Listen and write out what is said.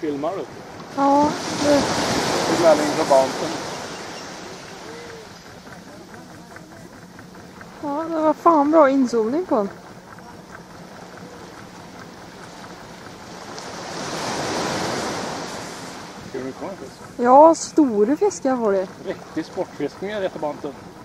filmar du? Ja, det... Mälling på banten. Ja, det var fan bra inzoomning på den. Ska du komma en fisk? Ja, stora fiskar var det. Riktig sportfiskning är det banten.